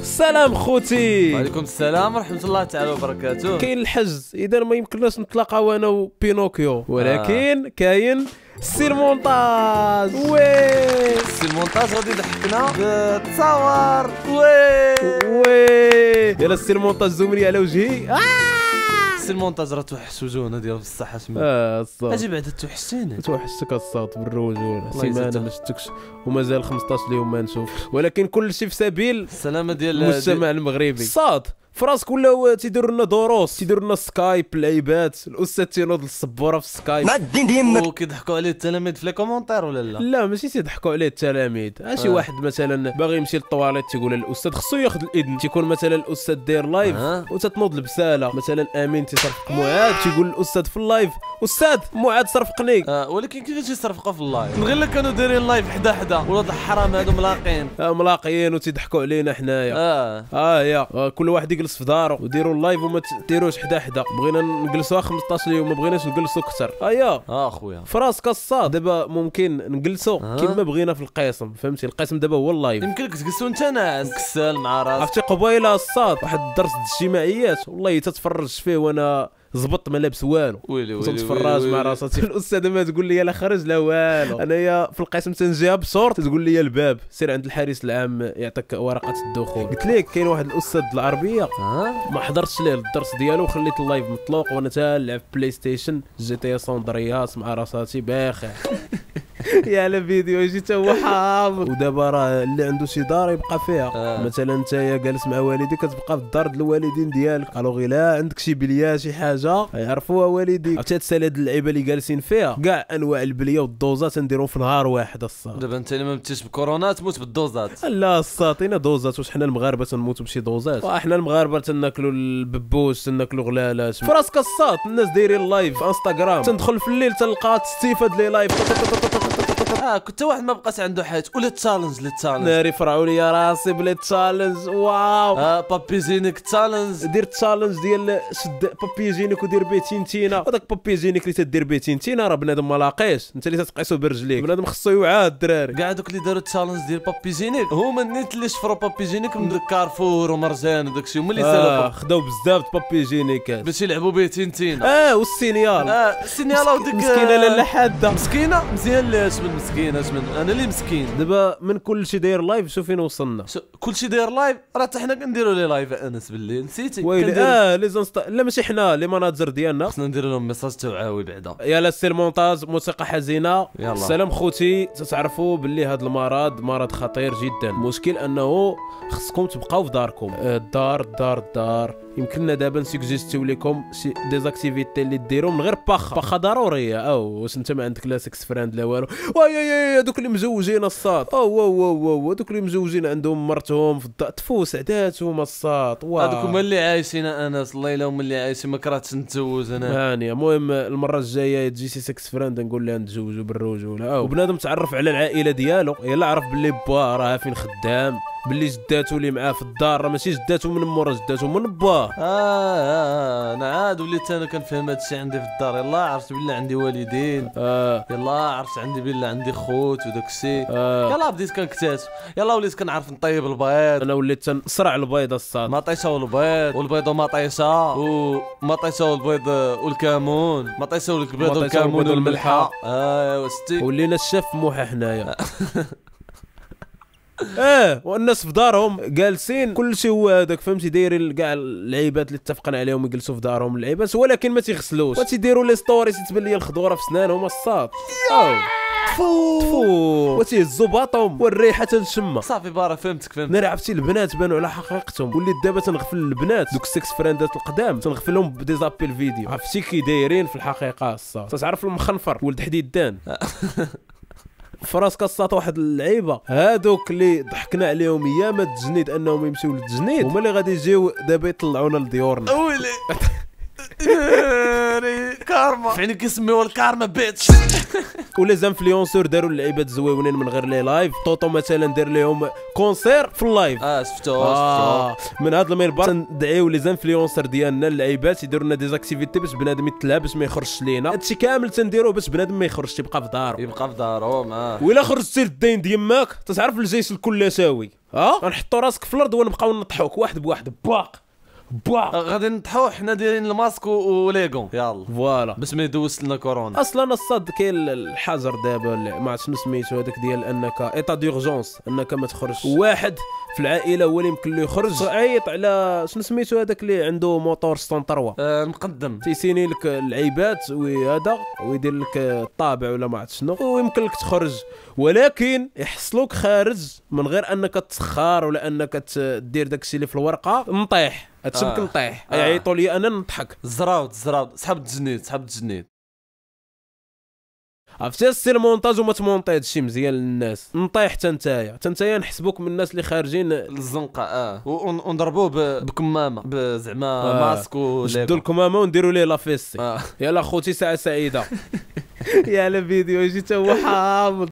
السلام خوتي. وعليكم السلام ورحمة الله تعالى وبركاته. كاين الحجز، اذا ما يمكنناش نتلاقاو انا وبينوكيو، ولكن كاين السي المونتاج. وي السي المونتاج غادي يضحكنا بالتصاور. وي يلا السي المونتاج زومري على وجهي. السي المونتاج راه توحش وجوهنا ديال الصحة تما. الصاد اجي بعدا توحشتيني. توحشتك الصوت بالرجوله، الله سيمانه يزيدك. ما شفتكش ومازال 15 يوم ما نشوف، ولكن كل شيء في سبيل السلامة ديال المجتمع المغربي. صاد فراسك ولاو تيديروا لنا دروس، تيديروا لنا سكايب اللعيبات، الاستاذ تينوض الصبوره في سكايب. ما الدين ديما وكيضحكوا عليه التلاميذ في لي كومونتير ولا لا؟ لا ماشي تيضحكوا عليه التلاميذ، شي واحد مثلا باغي يمشي للطواليت تيقول للاستاذ خصو ياخذ الاذن، تيكون مثلا الاستاذ داير لايف وتتنوض البساله، مثلا امين تيصرفق معاد تيقول للاستاذ في اللايف استاذ معاد صرفقني. ولكن كيفاش يصرفقوا في اللايف؟ من غير لا كانوا دايرين لايف حدا ولاد الحرام هادو ملاقين. ملاقيين وتيضحكوا علينا حنايا. يا كل واحد يجلس في دارو وديروا اللايف وما تديروش حدا. بغينا نجلسوها 15 يوم، ما بغيناش نجلسوا اكثر. اخويا فراسك الصاد دابا ممكن نجلسوا كما بغينا في القسم، فهمتي؟ القسم دابا هو اللايف. يمكنك تجلسوا انت ناعس مكسل مع راسك. عرفتي قبيله الصاد واحد الدرس الاجتماعيات والله تتفرج فيه وانا زبط ما لابس والو، ويلي تتفرج مع راساتي. الاستاذه ما تقول لي لا خرج لا والو، انايا في القسم تنجيها بصور تقول لي الباب سير عند الحارس العام يعطيك ورقه الدخول. قلت لك كاين واحد الاستاذ العربيه ما حضرتش ليه الدرس ديالو وخليت اللايف مطلوق وانا تالعب بلاي ستيشن جي تي سوندرياس مع راساتي باخع. يا لا فيديو يجي تا هو حامض. ودابا راه اللي عنده شي دار يبقى فيها. مثلا نتايا جالس مع والديك كتبقى في الدار ديال الوالدين ديالك، قالوا غير لا عندك شي بليه شي حاجه يعرفوها والديك. عرفتي هاد هاد اللعيبه اللي جالسين فيها كاع انواع البليه والدوزات نديرهم في نهار واحد. الصاد دابا انت اللي ما متيش بكورونا تموت بالدوزات. لا الساطينا دوزات، واش حنا المغاربه تنموتوا بشي دوزات؟ حنا المغاربه تناكلوا الببوس تناكلوا غلالات. فراسك الساط الناس دايرين لايف في انستغرام، تندخل في الليل تلقى تستيفاد لي لايف. كنت واحد ما بقاش عنده حياه ولا تشالنج ناري فرعوني يا راسي بلي تشالنج. واو بابي جينيك تشالنج. دير تشالنج ديال شد بابي جينيك ودير به تينتينا. هذاك بابي جينيك اللي تدير به تينتينا راه بنادم ما لاقيش، انت اللي تتقيسو برجليك. بنادم خصو يوعى الدراري. كاع دوك اللي داروا تشالنج ديال بابي جينيك هما النيت اللي شفروا بابي جينيك من كارفور ومرجان وداكشي، هما اللي سالوا خداو بزاف بابي جينيك باش يلعبوا به تينتينا. والسينيال السينيال وديك مسكينه لاله حاده. مسكينه مزيان لاش من مسكينه اش من انا اللي مسكين. دابا من كل شي داير لايف شوف فين وصلنا. كل شي داير لايف راه حتى حنا كنديروا لي لايف انس بالليل نسيتي. ويلي لا ماشي حنا لي مناظر ديالنا خصنا نديروا لهم ميساج توعاوي بعدا. يلا السي المونتاج موسيقى حزينه. يلا. السلام خوتي، تتعرفوا باللي هذا المرض خطير جدا. المشكل انه خصكم تبقاو في داركم. الدار يمكننا دابا نسجستيو لكم شي ديزاكتيفيتي اللي ديروا من غير باخا ضروريه. واش انت ما عندك لا سكس فريند لا والو. هذوك اللي مزوجين الصاد. هذوك اللي مزوجين عندهم مرتهم في الدار تفوس عداتهم الصاد. هذوك هما اللي عايشين انس. الله الا هما اللي عايشين ما كرهتش نتزوج انا. هانيه. المهم المره الجايه تجي شي سكس فريند نقول لها نتزوجوا بالرجوله. وبنادم تعرف على العائله ديالو يلا عرف باللي با راه فين خدام، باللي جداتو اللي معاه في الدار راه ماشي جداتو من مورا جداتو من باه. انا عاد وليت انا كنفهم هادشي عندي في الدار. يلا عرفت بالله عندي والدين. يلا عرفت عندي بالله عندي خوت وداك الشيء. يلا بديت كنكتاتف. يلا وليت كنعرف نطيب البيض. انا وليت تنصرع البيض الصاد. مطيشه والبيض والبيض ومطيشه ومطيشه والبيض والكمون. مطيشه والبيض والكمون والملحه. وستي ولينا الشاف موحى حنايا. والناس في دارهم جالسين كلشي هو هذاك فهمتي دايرين كاع اللعيبات اللي اتفقنا عليهم يجلسوا في دارهم اللعيبات، ولكن ما تيغسلوش وتيديروا لي ستوريز تبان لي الخضوره في سنانهم الصاد. تفو وتيهزوا باطهم والريحه تنشم. صافي بارا فهمتك. ناري عرفتي البنات بانوا على حقيقتهم. وليت دابا تنغفل البنات دوك السكس فريندات القدام تنغفلهم بدي زابيل فيديو. عرفتي كي دايرين في الحقيقه الصاد. تعرف المخنفر ولد حديدان. فراسك الساط واحد اللعيبه هادوك اللي ضحكنا عليهم ايام التجنيد انهم يمشيو للتجنيد هما اللي غادي يجيو دابا يطلعونا لديورنا. ويلي كارما فين كيسميوها الكارما بيتش. ولا زانفلونسور داروا اللعيبات زويونين من غير لي لايف. طوطو مثلا دار لهم كونسير في اللايف. شفتو من هذا المنبر ندعيو لي زانفلونسور ديالنا اللعيبات يديروا لنا ديزاكتيفيتي باش بنادم يتلعب باش ما يخرجش لينا. هادشي كامل تنديروه باش بنادم ما يخرجش يبقى في دارو. وإلا خرجتي للدين ديالك تعرف الجيش الكل ساوي. غنحطوا راسك في الارض ونبقاو نطحوك واحد بواحد. باق غادي نطحو حنا دايرين الماسك وليغون يلا فوالا باش ما يدوز لنا كورونا. اصلا الصاد كاين الحجر دابا ما عرفت شنو سميتو هذاك ديال انك ايطا ديورجونس انك ما تخرجش. واحد في العائله هو اللي يمكن له يخرج عيط على شنو سميتو هذاك اللي عنده موتور 63 مقدم تيسيني لك العيبات وهذا ويدير لك الطابع ولا ما عرفت شنو ويمكن لك تخرج ولكن يحصلوك خارج من غير انك تسخر ولا انك دير داكشي اللي في الورقه نطيح. هادشي يمكن نطيح يعيطوا لي انا نضحك. زراوت سحب التجنيد عرفتي سير مونتاج وما تمونطي هادشي مزيان للناس. نطيح حتى نتايا نحسبوك من الناس اللي خارجين للزنقه ونضربوه بكمامه زعما ماسك ندو الكمامه ونديروا ليه لافيسي. يلا خوتي ساعه سعيده. يا لا فيديو جيت هو حامض.